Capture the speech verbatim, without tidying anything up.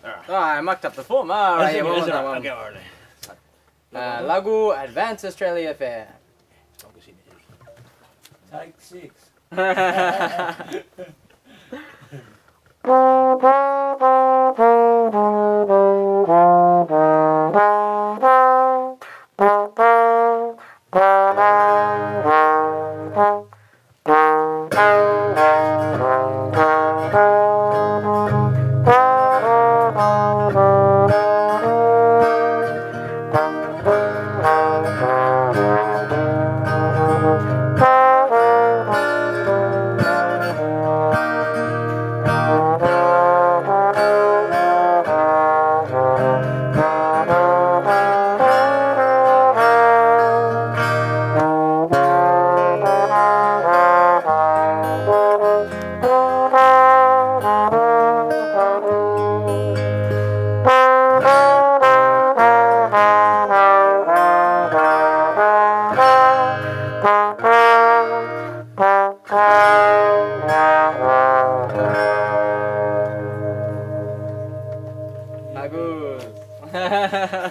Ah, I mucked up the form. Ah, That's right, okay, what was that's that all one? right. Okay, all right. Uh, lagu Advance Australia Fair. Take six. Bagus.